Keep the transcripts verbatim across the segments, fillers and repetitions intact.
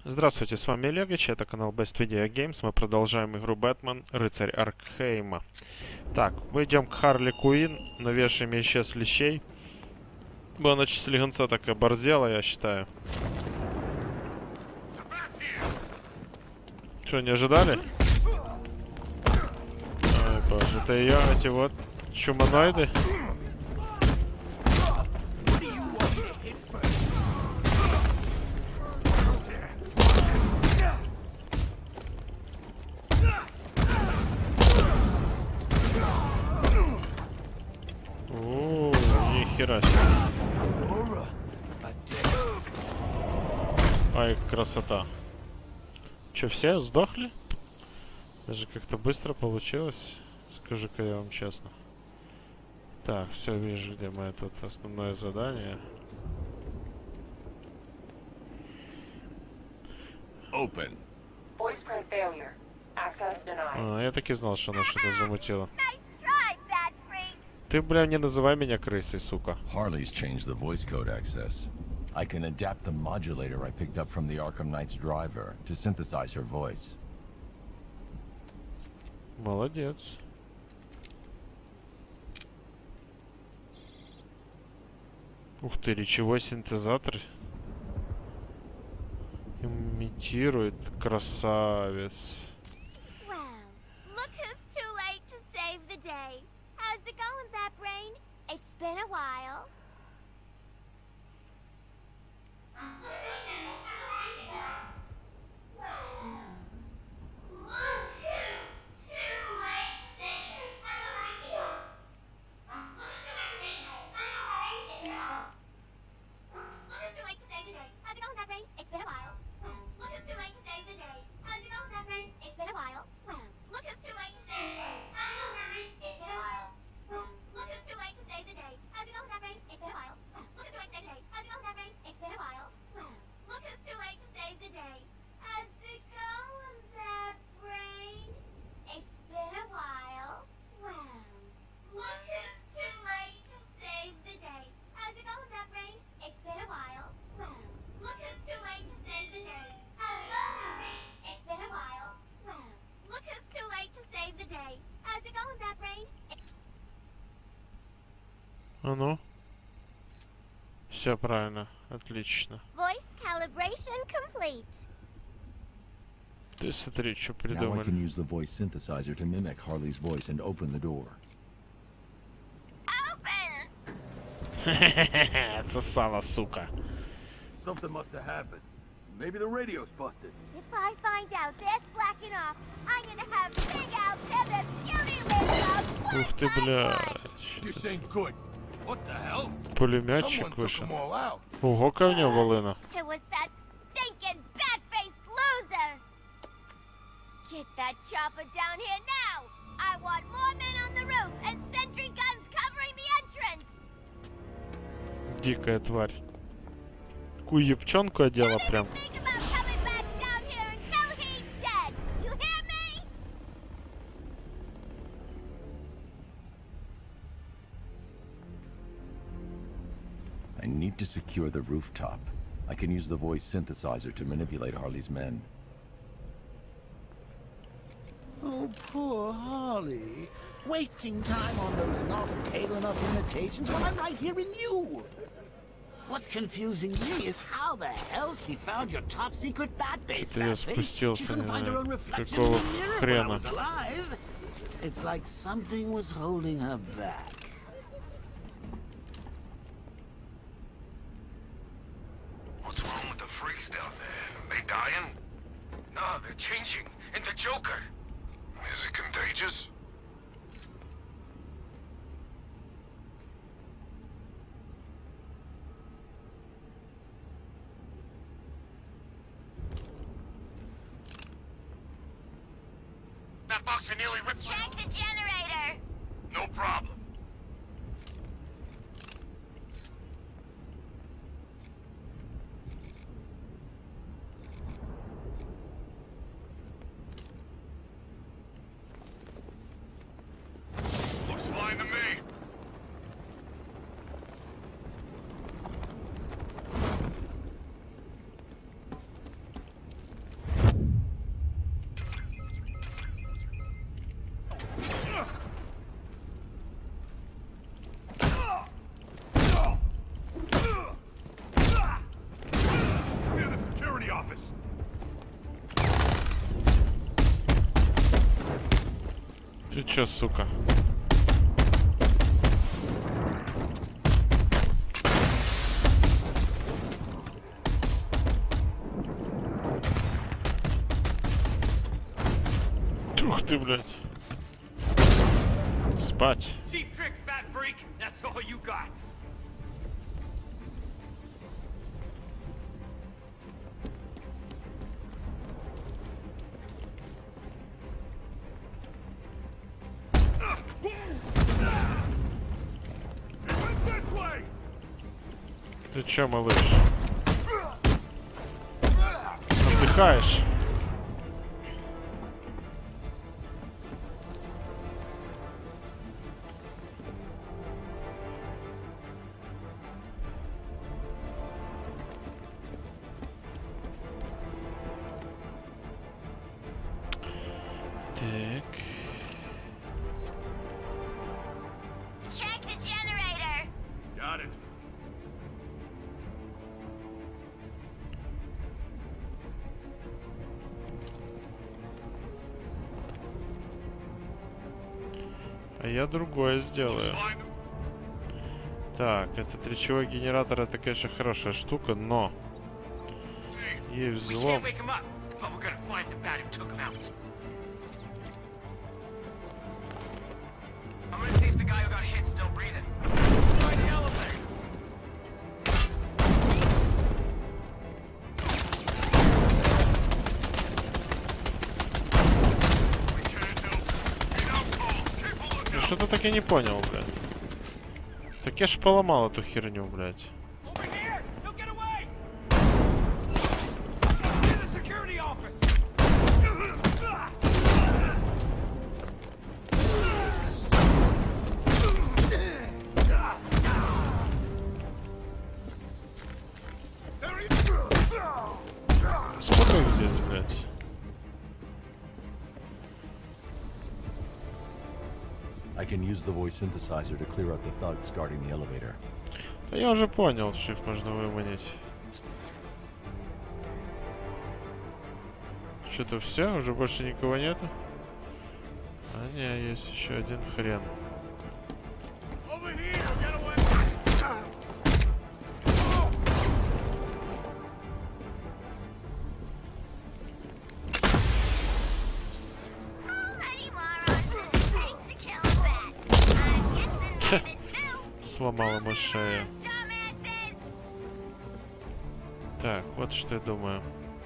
Здравствуйте, с вами Олегович, это канал Best Video Games. Мы продолжаем игру Бэтмен, Рыцарь Аркхейма. Так, мы идем к Харли Куин, навешаем ей сейчас лещей. Бы она слегонца так оборзела, я считаю. Что, не ожидали? Ой, боже, это ее, эти вот чуманоиды. О, нихера себе. Ай, красота. Че, все сдохли? Даже как-то быстро получилось. Скажу-ка я вам честно. Так, все, вижу, где мое тут основное задание. Open. Voice print failure. Access denied. А, я так и знал, что она что-то замутила. Ты, бля, не называй меня крысой, сука. Harley's changed the voice code access. I can adapt the modulator I picked up from the Arkham Knight's driver to synthesize her voice. Молодец. Ух ты, речевой синтезатор. Имитирует. Красавец. Well, look who's too late to save the day. How's it going, Bat Brain? It's been a while. А ну. Все правильно. Отлично. Voice calibration complete. Ты смотри, что Now I придумали. can use the voice synthesizer to mimic Harley's voice and open the door. Open! Отсосала, сука. Something must have happened. Maybe the radio's busted. If I find out that's blacking off, I'm gonna have Big Al tear the beauty with Ух ты, блядь. This ain't good. What the hell? Пулеметчик Someone took вышел. them all out. Ого, ко мне волына. It was that stinking bat-faced loser! Get that chopper down here now! I want more men on the roof and sentry guns covering the entrance! Дикая тварь. Такую епчонку одела Don't прям. even think about coming back down here until he's dead! You hear me? I need to secure the rooftop. I can use the voice synthesizer to manipulate Harley's men. Oh, poor Harley. Wasting time on those not pale enough imitations when I'm right here in you. What's confusing me is how the hell she found your top secret bat base. Что-то я Batface. She спустился, couldn't не find her знаю, own reflection какого in the mirror when I хрена. was alive. It's like something was holding her back. What's wrong with the freaks down there? Are they dying? No, they're changing into Joker. Is it contagious? That boxer nearly ripped. Check the generator! No problem. Looks fine to me. Ты чё, сука? Ух ты, блядь. Спать. Cheap tricks, fat freak. That's all you got. Ты чё, малыш? Отдыхаешь? Так. Check the generator. Got it. А я другое сделаю. Так, этот речевой генератор, это, конечно, хорошая штука, но и We взлом. can't wake him up, but we're gonna find the bat who took him out. I'm gonna see if the guy who got hit still breathing. Find the elevator. Ну, что-то так я не понял, блядь. Так я ж поломал эту херню, блядь. Over here! He'll get away! To the security office! Сколько их здесь, блядь? I can use the voice synthesizer to clear out the thugs guarding the elevator. Да я уже понял, что их можно выманить. Что-то все? Уже больше никого нету? А не, есть еще один хрен. Over here! Get away! How many morons does it take to kill a bat? I'm guessing more than two. Сломал ему шею. Dumbasses! Так, вот что я думаю.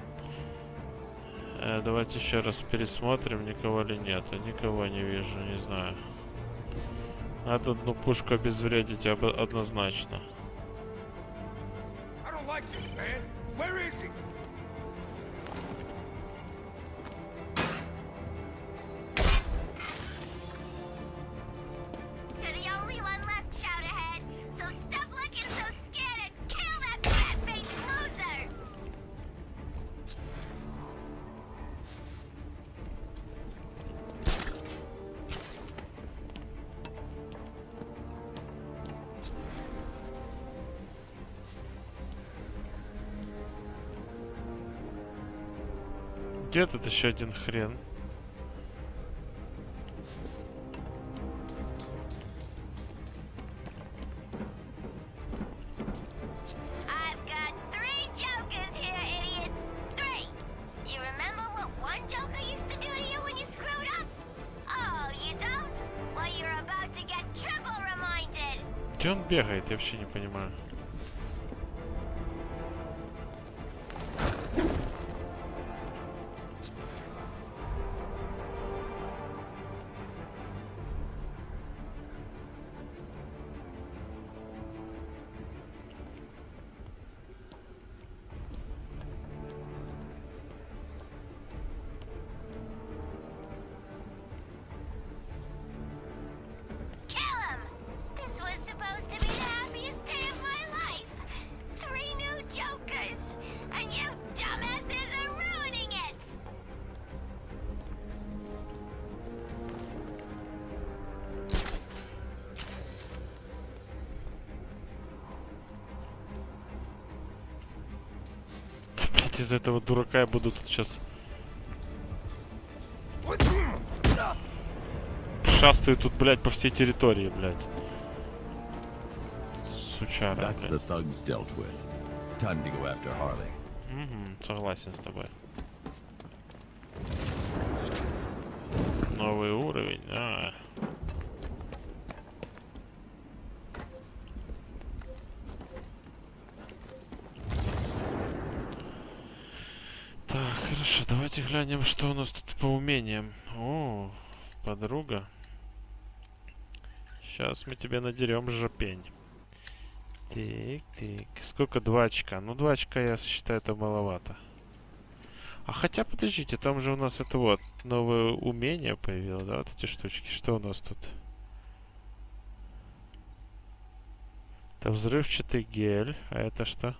Э, давайте еще раз пересмотрим, никого ли нет. Я никого не вижу, не знаю. Надо одну пушку обезвредить об- однозначно. I don't like this, man. Where is he? You're the only one left, shout ahead. So stop looking so scared and kill that fat-faced loser! Где тут еще один хрен? I've got three jokers here, idiots. Three. Do you remember what one joker used to do to you when you screwed up? Oh, you don't? Well, you're about to get triple reminded. Где он бегает? Я вообще не понимаю. Kill him! This was supposed to be the happiest day of my life. Three new jokers, and you dumbasses are ruining it. Блять, из-за этого дурака я буду тут сейчас. шастаю тут, блядь, по всей территории, блядь. Сучара, That's the блядь. thugs dealt with. Time to go after Harley. Угу, согласен с тобой. Новый уровень, а. Так, хорошо, давайте глянем, что у нас тут по умениям. О, подруга. Сейчас мы тебе надерем жопень. Так, так. Сколько? Два очка. Ну, два очка, я считаю, это маловато. А хотя, подождите, там же у нас это вот новое умение появилось, да, вот эти штучки. Что у нас тут? Это взрывчатый гель. А это что?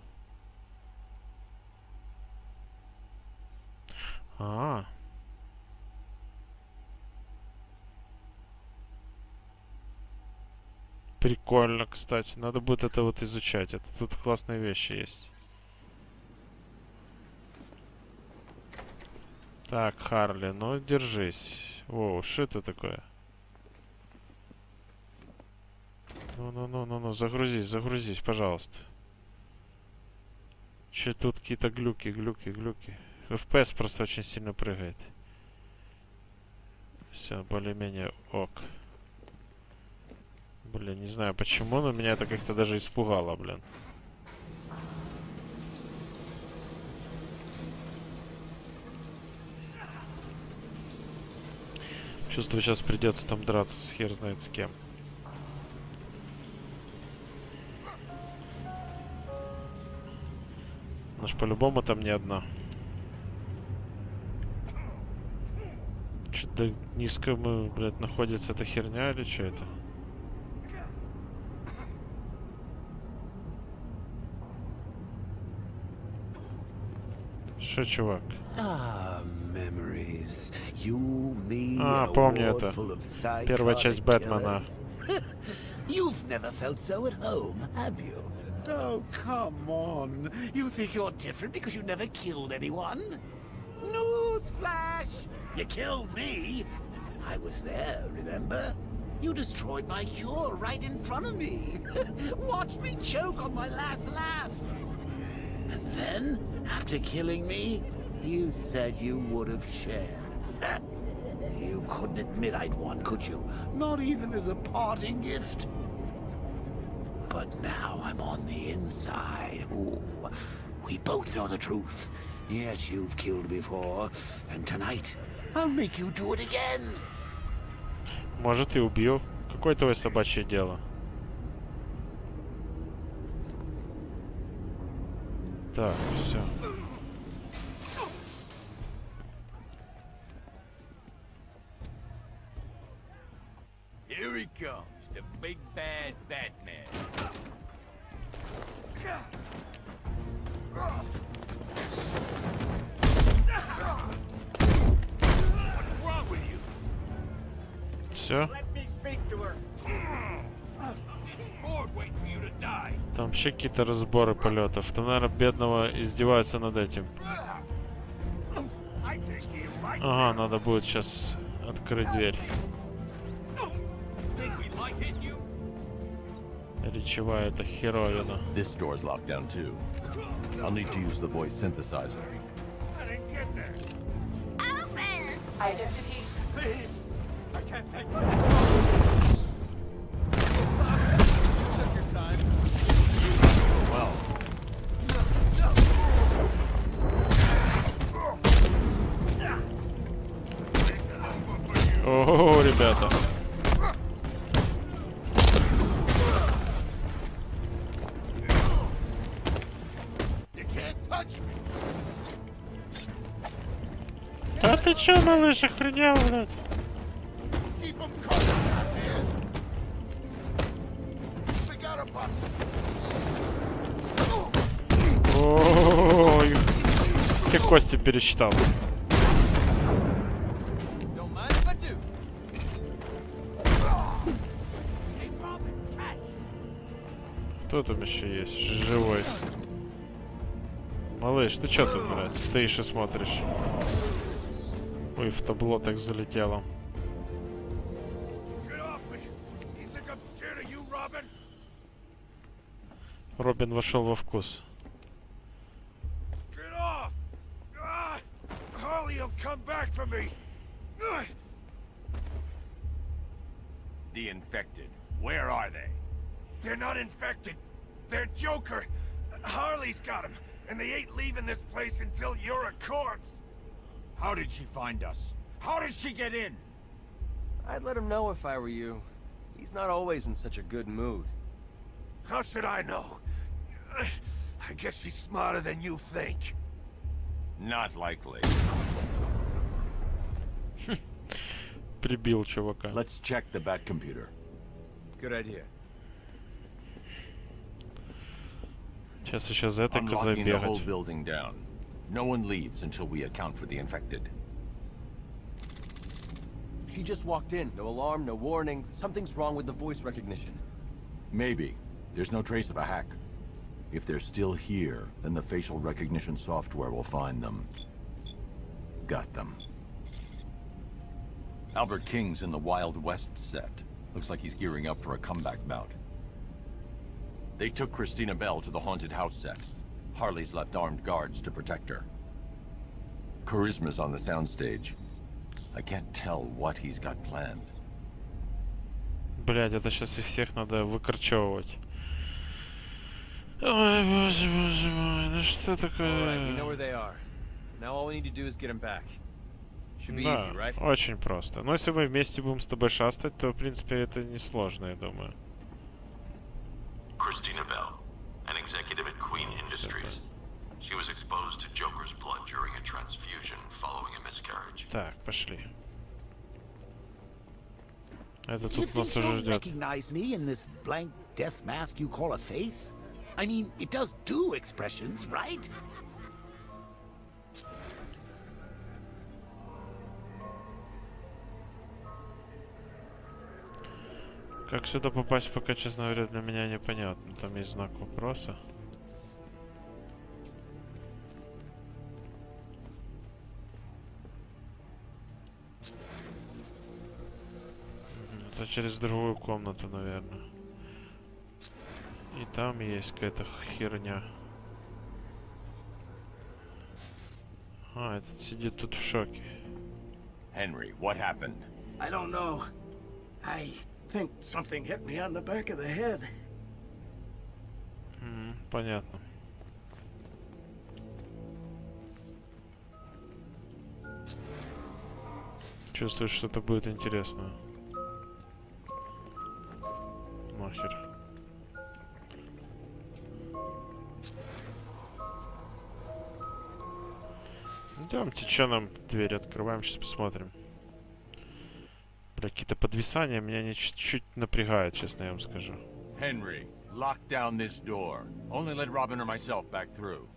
А. Прикольно, кстати. Надо будет это вот изучать. Это тут классные вещи есть. Так, Харли, ну держись. Воу, что это такое? Ну-ну-ну-ну-ну, загрузись, загрузись, пожалуйста. Че тут какие-то глюки, глюки, глюки. эф пи эс просто очень сильно прыгает. Все, более-менее ок. Блин, не знаю почему, но меня это как-то даже испугало, блин. Чувствую, сейчас придется там драться с хер знает с кем. Но ж по-любому там не одна. Что-то низко мы, блядь, находится эта херня или что это? Что, чувак? Ah, memories. You, me, А, a помню ward это. full of Первая часть psychotic Бэтмена. killers. You've never felt so at home, have you? Oh, come on. You think you're different because you never killed anyone? Newsflash! You killed me. I was there, remember? You destroyed my cure right in front of me. Watched me choke on my last laugh. And then, after killing me, you said you would have shared. You couldn't admit I'd won, could you? Not even as a parting gift. But now I'm on the inside. Ooh, we both know the truth. Yes, you've killed before, and tonight I'll make you do it again. Может, и убью. Какое твое собачье дело? Так, все. Here he comes, the big bad Batman. What's wrong with you? Все. Let me speak to her. I'm getting bored waiting for you to die. Там вообще какие-то разборы полетов. Там, наверное, бедного издеваются над этим. I think you might. Ага, надо будет сейчас открыть дверь. Think we like hitting you? Речевая это херовина. This door's locked down too. I'll need to use the voice synthesizer. I didn't get there. Open! Identity. Please. I can't take my. You took your time. Well, Ого, ребята. You can't touch me. Да ты чё, малыш, охренел, блядь? Keep them coming, Batman. We got a box. Ой, все кости пересчитал. Don't mind if I do. Кто там еще есть? Ж- Живой. Малыш, ты чё тут, блядь, стоишь и смотришь? Ой, в табло так залетело. Робин вошел во вкус. Get off! Ah! Harley'll come back for me. Ah! The infected. Where are they? They're not infected. They're Joker. Harley's got him, and they ain't leaving this place until you're a corpse. How did she find us? How did she get in? I'd let him know if I were you. He's not always in such a good mood. How should I know? I guess she's smarter than you think. Not likely. Прибил чувака. Let's check the bat computer. Good idea. Сейчас еще за этой I'm козой locking the whole бегать. building down. No one leaves until we account for the infected. She just walked in. No alarm, no warning. Something's wrong with the voice recognition. Maybe. There's no trace of a hack. If they're still here, then the facial recognition software will find them. Got them. Albert King's in the Wild West set. Looks like he's gearing up for a comeback bout. They took Christina Bell to the haunted house set. Harley's left armed guards to protect her. Charisma's on the soundstage. I can't tell what he's got planned. Блядь, это сейчас их всех надо выкорчевывать. Ой, боже, боже мой, ну что Alright, we такое? know where they are. Now all we need to do is get him back. Should be Да, easy, right? очень просто. Но если мы вместе будем с тобой шастать, то, в принципе, это несложно, я думаю. Christina Bell, an executive at Queen Industries. She was exposed to Joker's blood during a transfusion following a miscarriage. Так, пошли. Это You тут нас think уже you'll ждет. recognize me in this blank death mask you call a face? I mean, it does do expressions, right? Как сюда попасть, пока, честно говоря, для меня непонятно. Там есть знак вопроса. Мгм, это через другую комнату, наверное. И там есть какая-то херня. А, этот сидит тут в шоке. Henry, what happened? I don't know. I think something hit me on the back of the head. Мгм, понятно. Чувствую, что это будет интересно. Нахер. Идемте, что нам дверь открываем, сейчас посмотрим. Бля, какие-то подвисания меня не чуть-чуть напрягают, честно я вам скажу. Henry, lock down this door. Only let Robin or myself back through.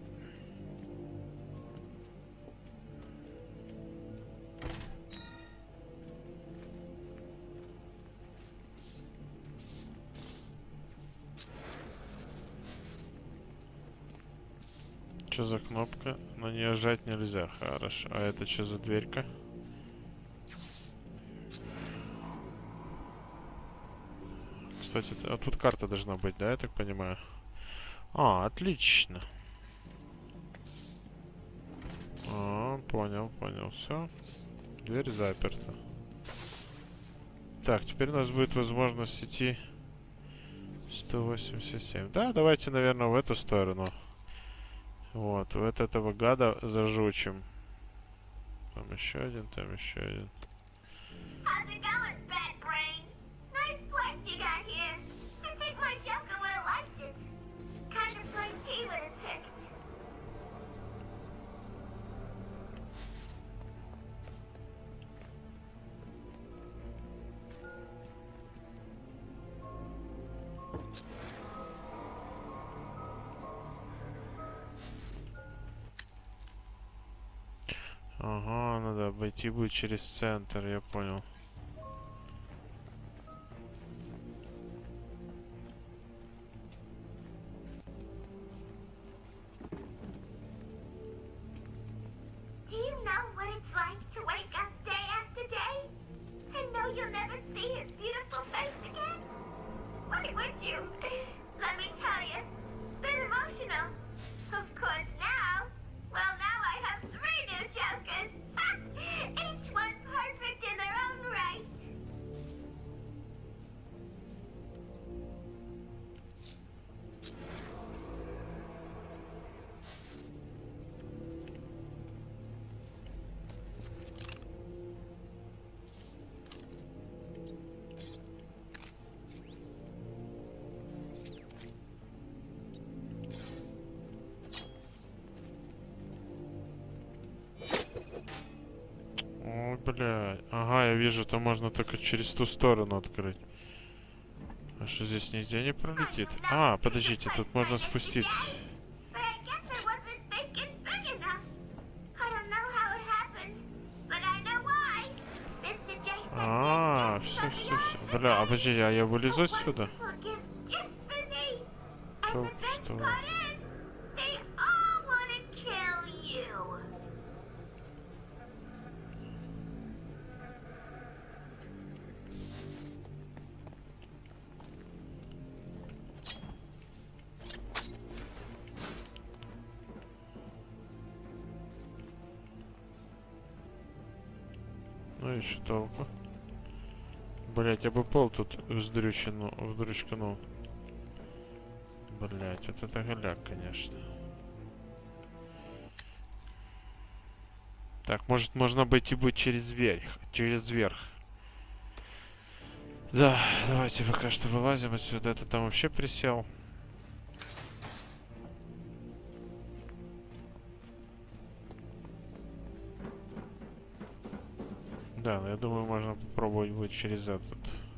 Что за кнопка? На нее жать нельзя. Хорошо. А это что за дверька? Кстати, а тут карта должна быть, да, я так понимаю? А, отлично. А, понял, понял, все. Дверь заперта. Так, теперь у нас будет возможность идти сто восемьдесят семь. Да, давайте, наверное, в эту сторону. Вот, вот этого гада зажучим. Там еще один, там еще один. How's it going, Bad Brain? Nice place you got here. I think my Joker would have liked it. Kind of place he would have picked. Ага, надо обойти будет через центр, я понял. Do you know what it's like to wake up day after day and know you'll never see his beautiful face again? Why would you? let me tell you, it's been emotional. Of course now, well now I have three new Jokers. Each one perfect in their own right. Ой, бля. Ага, я вижу, то можно только через ту сторону открыть. А что здесь нигде не пролетит? А, подождите, тут можно спуститься. А, все, все, все. Бля, а подожди, а я вылезу отсюда? Что, что? Ну еще толку. Блять, я бы пол тут вздрючину, вздрючканул. Блять, вот это голяк, конечно. Так, может можно быть и быть через верх, через верх. Да, давайте пока что вылазим отсюда. Это там вообще присел. Да, но я думаю, можно попробовать будет через этот.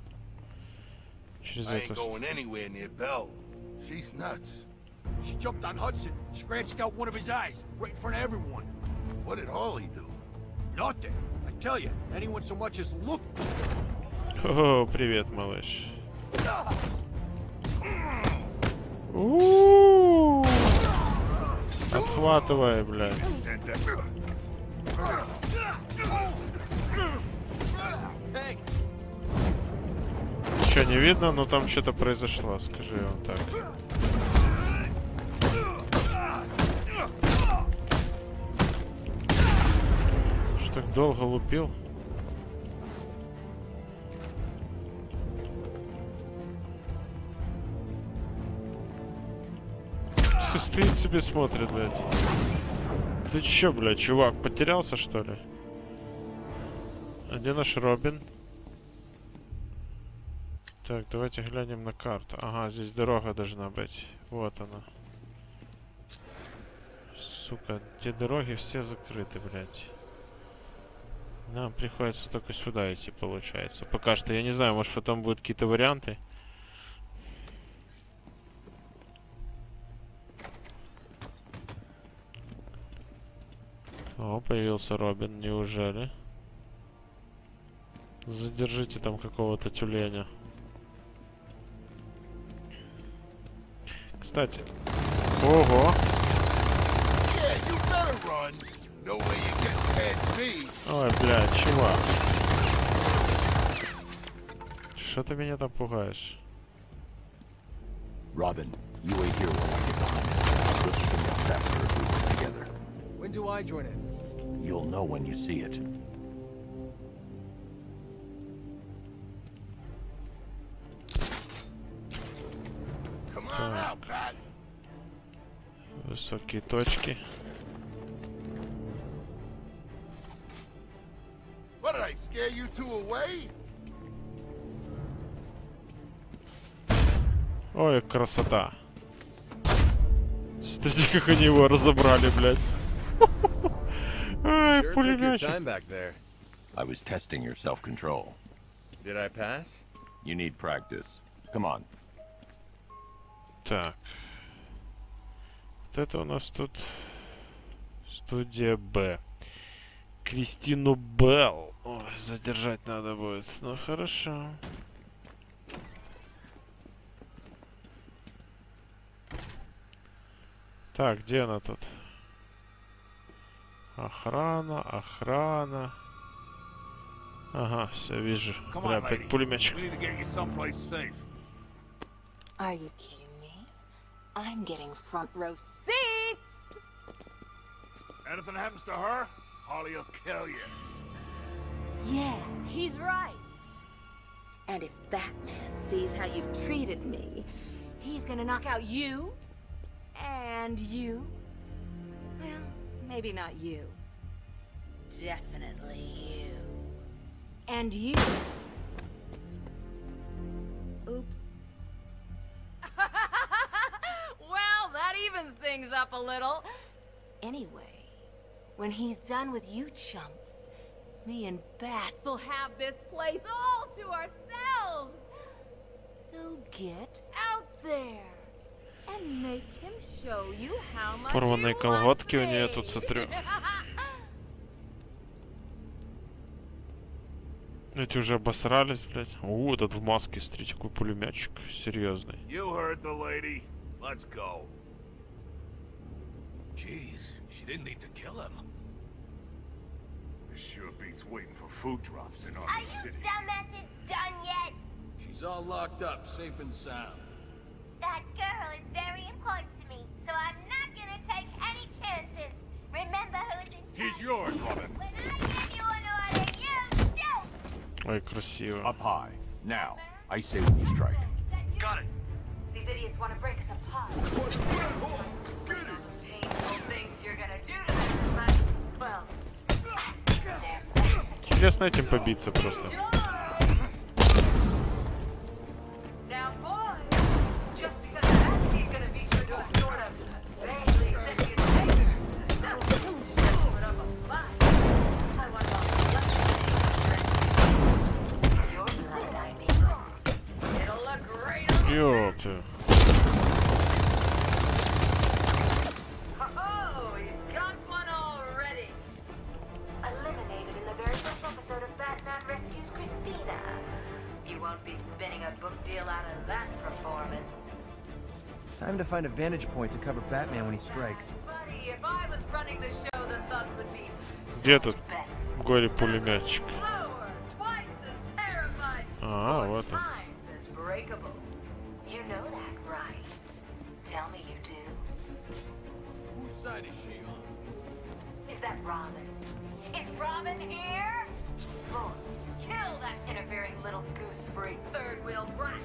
Через I ain't это. going anywhere near Belle. She's nuts. She jumped on Hudson, scratched out one of his eyes, right in front of everyone. What did Harley do? Nothing. I tell you, anyone so much as look. О, привет, малыш. У-у-у! Отхватывай, блядь. Ничего не видно, но там что-то произошло, скажи вам так. Что так долго лупил? Все стоит себе смотрит, блядь. Ты чё, блядь, чувак, потерялся, что ли? А где наш Робин? Так, давайте глянем на карту. Ага, здесь дорога должна быть. Вот она. Сука, те дороги все закрыты, блядь. Нам приходится только сюда идти, получается. Пока что, я не знаю, может потом будут какие-то варианты. О, появился Робин, неужели? Задержите там какого-то тюленя. Кстати. Ого! Ой, блядь, чувак. Что ты меня там пугаешь? Robin, you wait here while I get behind. This can go faster if we work together. When do I join in? You'll know when you see it. Come on out, Pat. Высокие точки. What did I scare you two away? Ой, красота. Смотрите, как они его разобрали, блядь. Ай, пулеметчик. I was testing your self-control. Did I pass? You need practice. Come on. Так. Вот это у нас тут студия Б. Кристину Белл. Ой, задержать надо будет. Ну хорошо. Так, где она тут? Охрана, охрана. Ага, все, вижу. Бля, опять пулеметчик. Are you kidding me? I'm getting front row seats! Anything happens to her, Harley will kill you. Yeah, he's right. And if Batman sees how you've treated me, he's gonna knock out you, and you. Well, maybe not you. Definitely you. And you. Oops. Well, that evens things up a little. Anyway, when he's done with you chumps, me and Bats will have this place all to ourselves. So get out there and make him show you how much Порванные he колготки у wants нее me. тут смотрю. Эти уже обосрались, блядь. О, этот в маске, смотрите, какой пулеметчик серьезный. You heard the lady. Let's go. Jeez, she didn't need to kill him. This sure beats waiting for food drops in Are Arkham you City. dumbasses done yet? She's all locked up, safe and sound. That girl is very important to me, so I'm not gonna take any chances. Remember who's in charge. He's yours, Robin. When I give you an order, you do. Ой, красиво. Up high. Now, I say when you strike. Got it. These idiots want to break us apart. Painful things you're gonna do to them, but, well, they're Mexican. Интересно этим побиться просто. Now, boy, just because Batsy gonna beat you to a sort of vaguely sentient state, that will put up a fight. I want all the luck. Your blood, I mean. It'll look great on you. Ёпта. Oh, he's got one already. Eliminated in the very first episode of Batman Rescues Christina. You won't be spinning a book deal out of that performance. Time to find a vantage point to cover Batman when he strikes. Buddy, if I was running the show, the thugs would be Где тут горе-пулеметчик? slower, twice as terrified, А, four вот он. times as breakable. You know that, right? Tell me you do. Whose side is she on? Is that Robin? Is Robin here? Boy, kill that interfering little gooseberry third-wheel brat.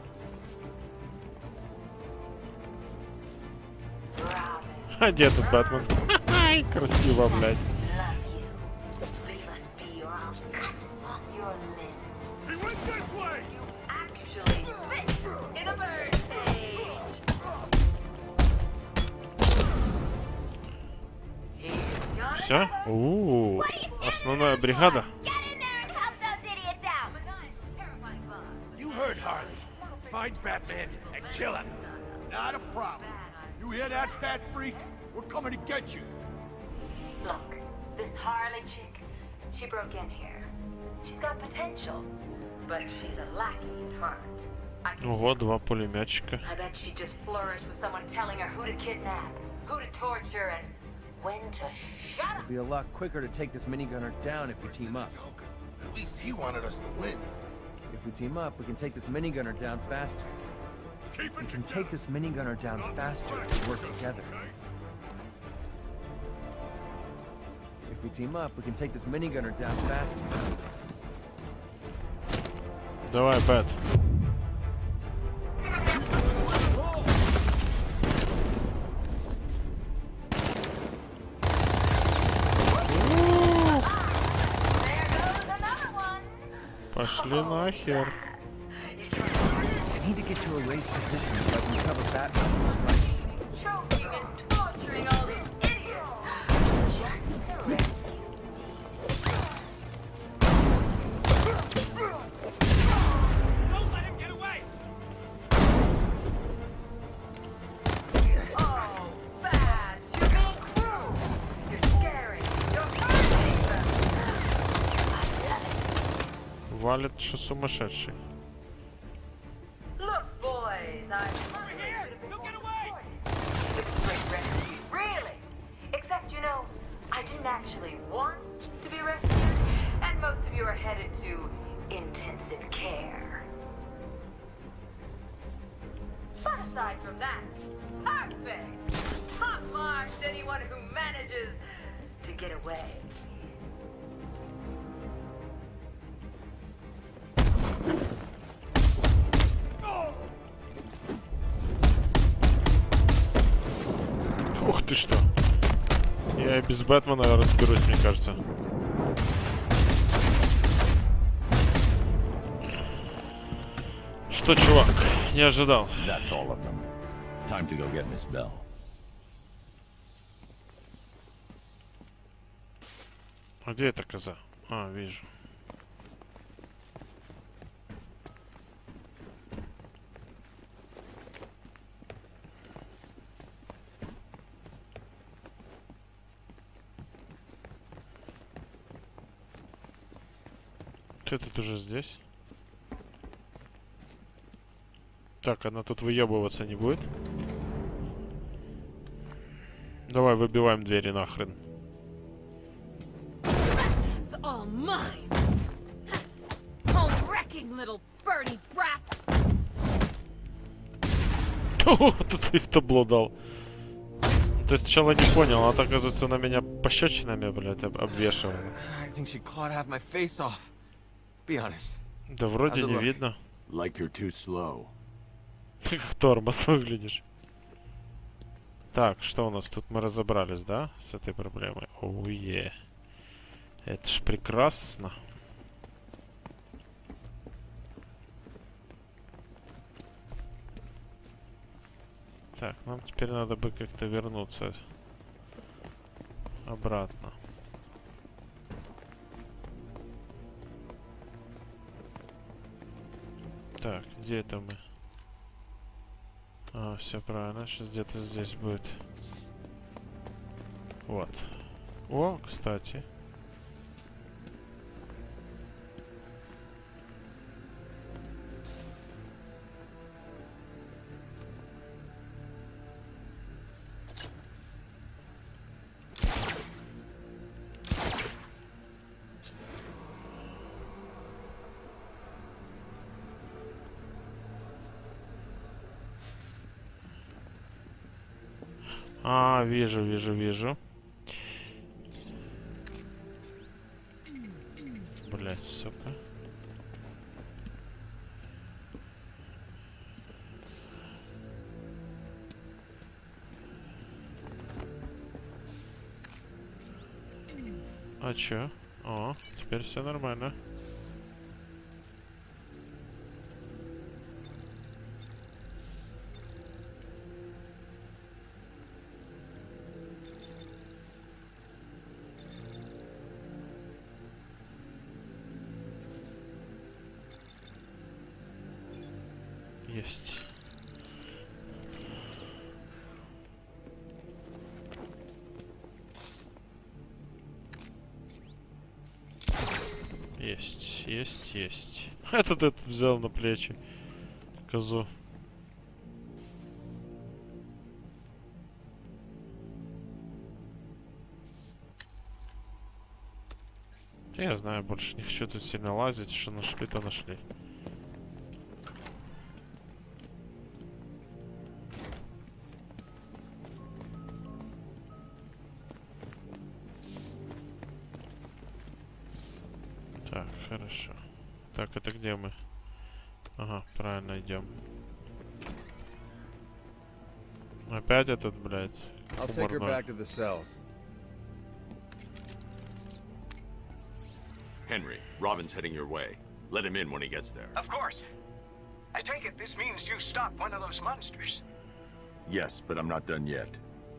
Robin, А где тут Бэтмен? Ай, красиво, блядь. love you. We must be or I'll cut off your limbs. He went this way! You actually fit in a bird cage. He's got Все? another. У, основная бригада. Get in there and help those idiots out. Terrifying buzz. You heard Harley. Find Batman and kill him. Not a problem. You hear that, Bat Freak? We're coming to get you. Look, this Harley chick, she broke in here. She's got potential, but she's a lackey at heart. I can Ого, два пулеметчика. I bet she just flourished with someone telling her who to kidnap, who to torture, and when to shut up. It'll be a lot quicker to take this minigunner down if we team up. At least he wanted us to win. If we team up, we can take this minigunner down faster. Keep We it can take this minigunner down faster if we work together. If we team up, we can take this minigunner down faster. Давай, Бэт. Пошли нахер. I need to get to a raised position so I can cover Batman when he strikes. Choking and torturing all these idiots just to rescue Don't let him get away! Oh, bad. You're being cruel. You're scary. You're hurting them. I love it. Валит, что сумасшедший. Look, boys, I Over here! Don't get away! It's a great rescue, really. Except, you know, I didn't actually want to be rescued, and most of you are headed to intensive care. But aside from that, perfect. Hot marks anyone who manages to get away. Ух ты что. Я и без Бэтмена разберусь, мне кажется. Что, чувак, не ожидал. That's all of them. Time to go get Miss Bell. А где эта коза? А, вижу. Ты тут уже здесь? Так, она тут выебываться не будет. Давай выбиваем двери нахрен. It's all mine. Home wrecking little birdie brat. Тут их табло дал. То есть сначала не понял, а так, оказывается, на меня пощечинами, блядь, обвешивала. I think she clawed half my face off. Be honest. Да вроде не видно. Like you're too slow. Ты как тормоз выглядишь. Так, что у нас тут? Мы разобрались, да? С этой проблемой. Оуе. Это ж прекрасно. Так, нам теперь надо бы как-то вернуться обратно. Так, где это мы? А, все правильно, сейчас где-то здесь будет. Вот. О, кстати. А, вижу, вижу, вижу. Блять, сука. А чё? О, теперь все нормально. Есть. Есть, есть, есть. Этот этот взял на плечи козу. Я знаю, больше не хочу тут сильно лазить, что нашли, то нашли. Так, хорошо. Так, это где мы? Ага, правильно идем. Опять этот, блядь, I'll take her хуморной. back to the cells. Henry, Robin's heading your way. Let him in when he gets there. Of course. I take it this means you stopped one of those monsters. Yes, but I'm not done yet.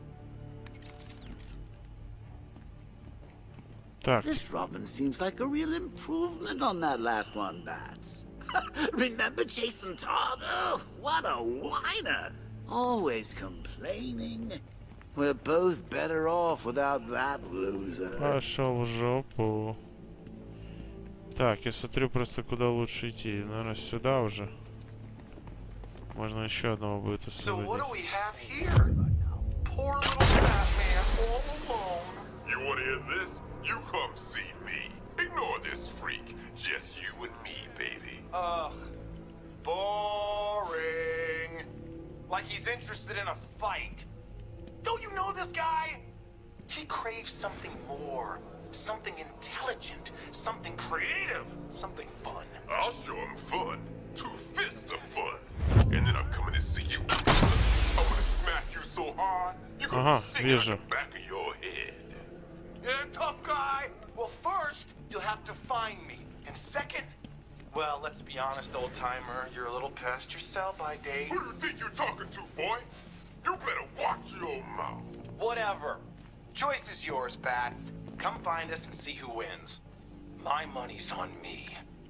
Так. This Robin seems like a real improvement on that last one, Bats. Remember Jason Todd? Oh, what a whiner. Always complaining. We're both better off without that loser. Пошел в жопу. Так, я смотрю просто куда лучше идти. Наверное, сюда уже. Можно еще одного будет So what освободить. do we have here? Poor little Batman all alone. You wanna hear this? You come see me. Ignore this freak. Just you and me, baby. Ugh. Boring. Like he's interested in a fight. Don't you know this guy? He craves something more. Something intelligent. Something creative. Something fun. I'll show him fun. Two fists of fun. And then I'm coming to see you. I'm gonna smack you so hard, you're gonna Ага, sing it вижу. on the back of your head. Yeah, tough guy. Well, first, you'll have to find me. And second, well, let's be honest, old timer, you're a little past your sell-by date. Who do you think you're talking to, boy? You better watch your mouth. Whatever. Choice is yours, Bats. Come find us and see who wins. My money's on me.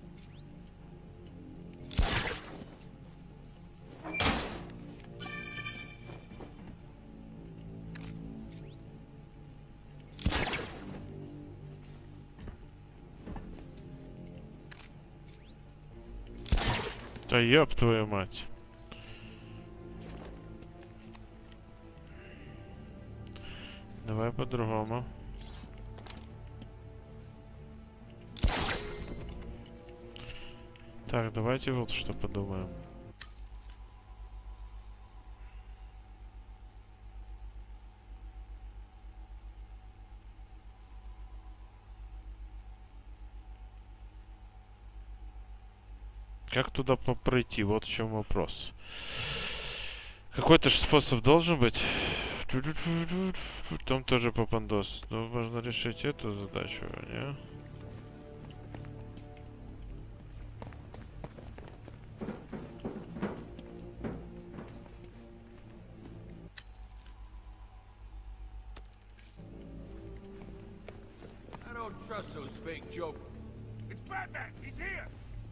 Да ёб твою мать. Давай по-другому. Так, давайте вот что подумаем. Как туда пройти? Вот в чем вопрос. Какой-то же способ должен быть. Там тоже попандос. Но можно решить эту задачу, не? I don't trust those fake jokers. It's Batman. He's here.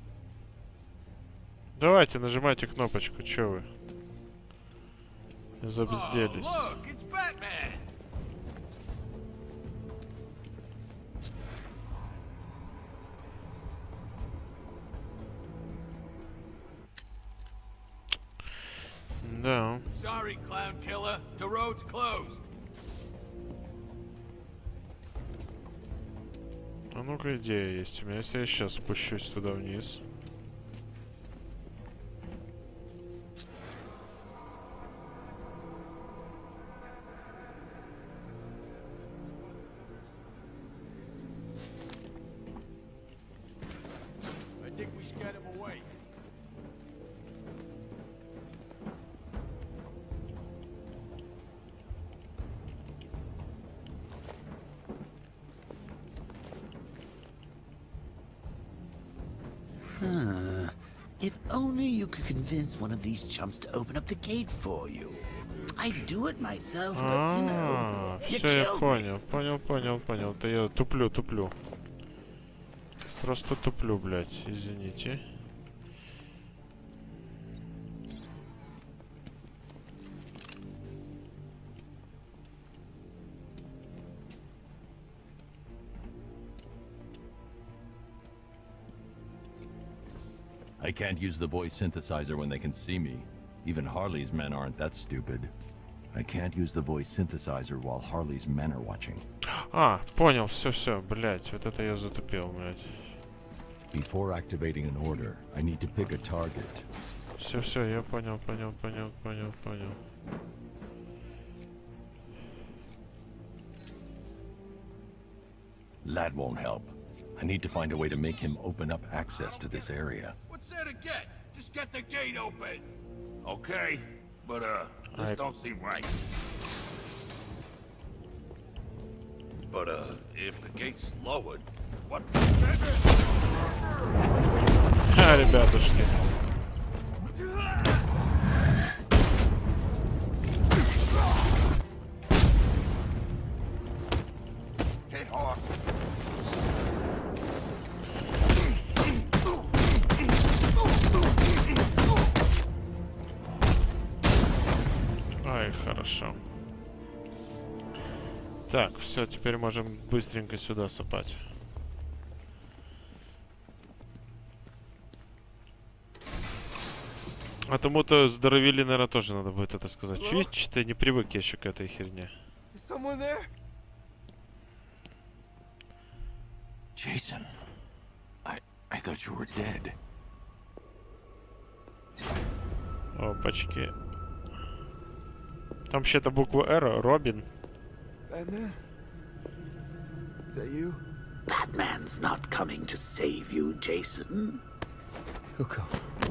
Давайте, нажимайте кнопочку, чё вы? Забезделись. Oh, look, it's Batman. Да. Sorry, clown killer. The road's closed. А ну-ка, идея есть у меня. Если я сейчас спущусь туда вниз. I think we scared him away. Huh. If only you could convince one of these chumps to open up the gate for you. I'd do it myself, but you know, you Все, я killed me. понял, понял, понял, понял. Да я туплю, туплю. Просто туплю, блядь, извините. I can't use the voice synthesizer when they can see me. Even Harley's men aren't that stupid. I can't use the voice synthesizer while Harley's men are watching. А, понял, все, все, блядь, вот это я затупил, блядь. Before activating an order, I need to pick a target. Все, все, я понял, понял, понял, понял, понял. That won't help. I need to find a way to make him open up access to this area. What's there to get? Just get the gate open. Okay, but uh, this I- don't seem right. But uh, if the gate's lowered, what? А, ребятушки. Hit horse. Ай, хорошо. Так, все, теперь можем быстренько сюда сопать. А тому-то здоровили, наверное, тоже надо будет это сказать. Чуть ты не привык еще к этой херне. Is someone there? Jason, I I thought you were dead. Опачки. Там вообще-то буква Р, Робин. Batman? Is that you? Batman's not coming to save you, Jason. Who come?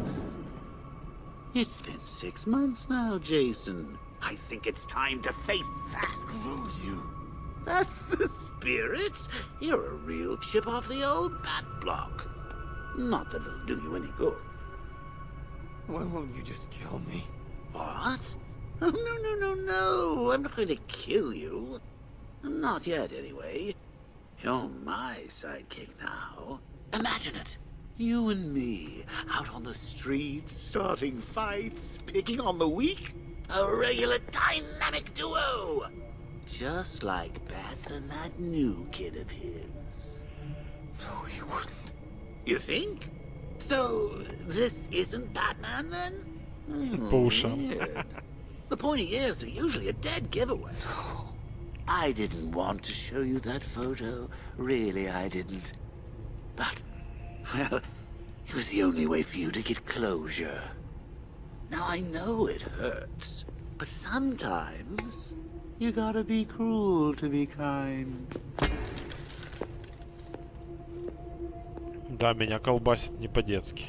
It's been six months now, Jason. I think it's time to face that. Screw you. That's the spirit. You're a real chip off the old bat block. Not that it'll do you any good. Why won't you just kill me? What? Oh, no, no, no, no. I'm not going to kill you. Not yet, anyway. You're my sidekick now. Imagine it. You and me, out on the streets, starting fights, picking on the weak. A regular dynamic duo. Just like Bats and that new kid of his. No, you wouldn't. You think? So, this isn't Batman, then? Oh, Bullshit. weird. The pointy ears are usually a dead giveaway. I didn't want to show you that photo. Really, I didn't. But, well, it was the only way for you to get closure. Now, I know it hurts, but sometimes you gotta be cruel to be kind. Да, меня колбасит не по-детски.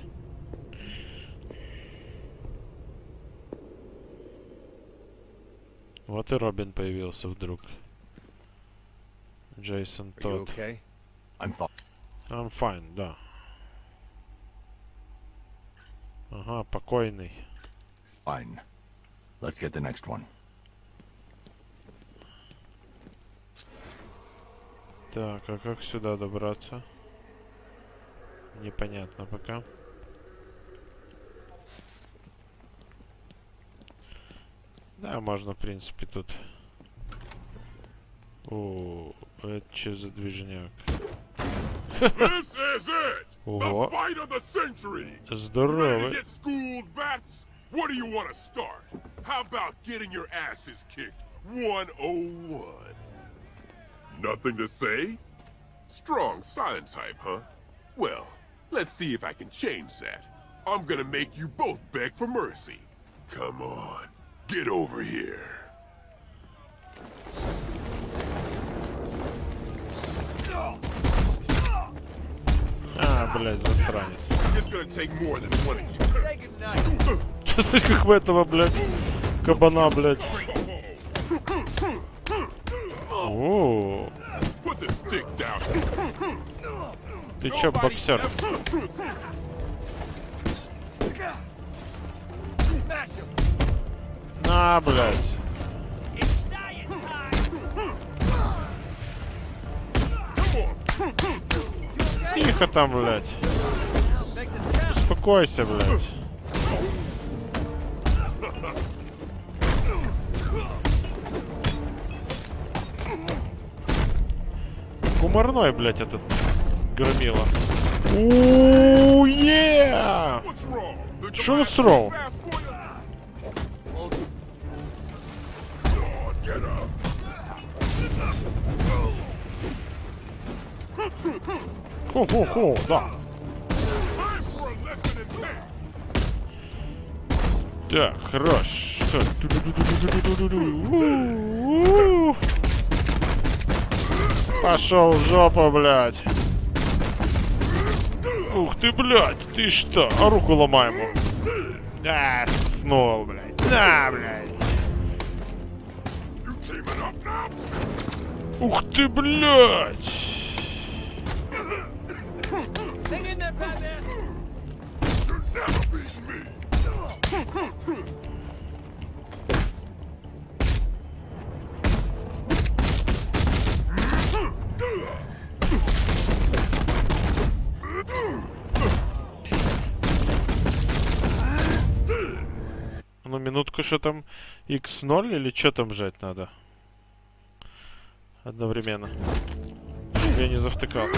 Вот и Робин появился вдруг. Джейсон Тодд. Okay? I'm fine. I'm fine, да. Ага, покойный. Fine. Let's get the next one. Так, а как сюда добраться? Непонятно пока. Да, можно, в принципе, тут. О, это что за движняк? This is it! Ого. The fight of the century! Здорово. Ready to get schooled, Bats? What do you want to start? How about getting your asses kicked one oh one? Nothing to say? Strong silent type, huh? Well, let's see if I can change that. I'm gonna make you both beg for mercy. Come on, get over here. А, блядь, засранец. It's gonna take more than one of you. Say goodnight. Смотри, как в этого, блядь, кабана, блядь. О, Put the stick down. ты чё, боксер? На, блядь. Тихо там, блядь. Успокойся, блядь. Кумарной, блядь, этот громила. Ууу, е! Что тут срал? Хо-хо-хо, да. Так, хорош. Пошел в жопу, блядь. Ух ты, блядь, ты что? А руку ломай ему. А, снова, блядь. Да, блядь. Ух ты, блядь. Ну, минутку, что там икс ноль или что там жать надо? Одновременно. Чтоб я не завтыкал.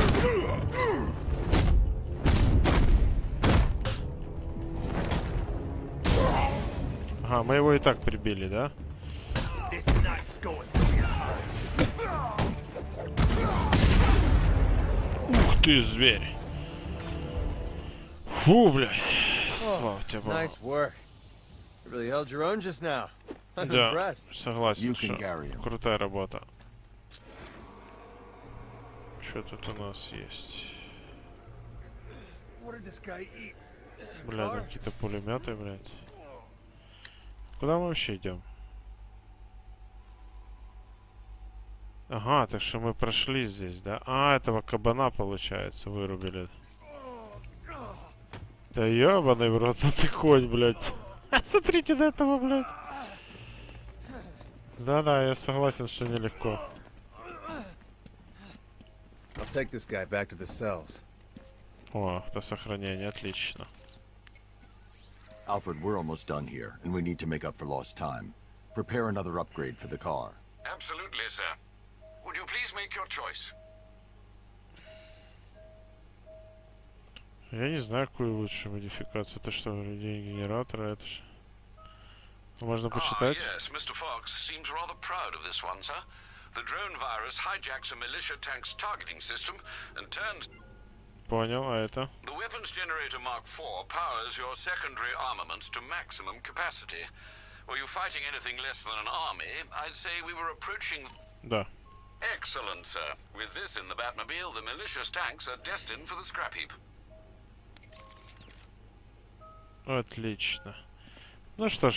Ага, мы его и так прибили, да? Ух ты, зверь. Фу, блядь. Слава тебе, Богу. Nice work. You really held your own just now. Да, согласен, что крутая работа. Что тут у нас есть? Бля, ну какие-то пулеметы, блядь. Куда мы вообще идем? Ага, так что мы прошли здесь, да? А, этого кабана, получается, вырубили. Да ёбаный в рот, ну ты конь, блядь. Смотрите на этого, блядь. Да-да, я согласен, что нелегко. I'll take this guy back to the cells. О, это сохранение, отлично. Alfred, we're almost done here, and we need to make up for lost time. Prepare another upgrade for the car. Absolutely, sir. Would you please make your choice? Я не знаю, какую лучше модификацию. Это что, день генератора, это же... Можно почитать? Ah, yes, Mister Fox seems rather proud of this one, sir. The drone virus hijacks a militia tank's targeting system and turns... Понял, а это? The weapons generator Mark four powers your secondary armaments to maximum capacity. Were you fighting anything less than an army, I'd say we were approaching... Да. Excellent, sir. With this in the Batmobile, the malicious tanks are destined for the scrap heap. Отлично. Ну что ж.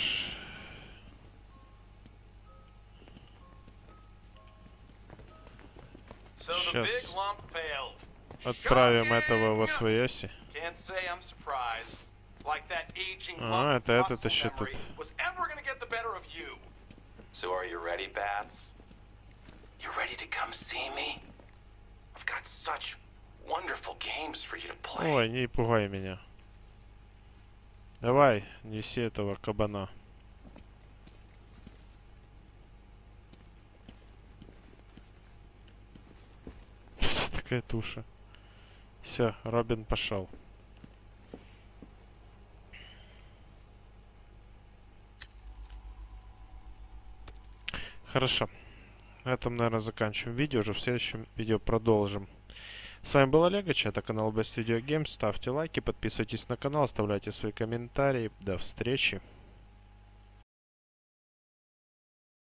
Сейчас отправим этого во свояси. А, это этот еще тут. So are you ready, Bats? You ready to come see me? I've got such wonderful games for you to play. Ой, не пугай меня. Давай, неси этого кабана. Такая туша. Все, Робин пошел. Хорошо. На этом, наверное, заканчиваем видео. Уже в следующем видео продолжим. С вами был Олег, это канал Best Video Games. Ставьте лайки, подписывайтесь на канал, оставляйте свои комментарии. До встречи.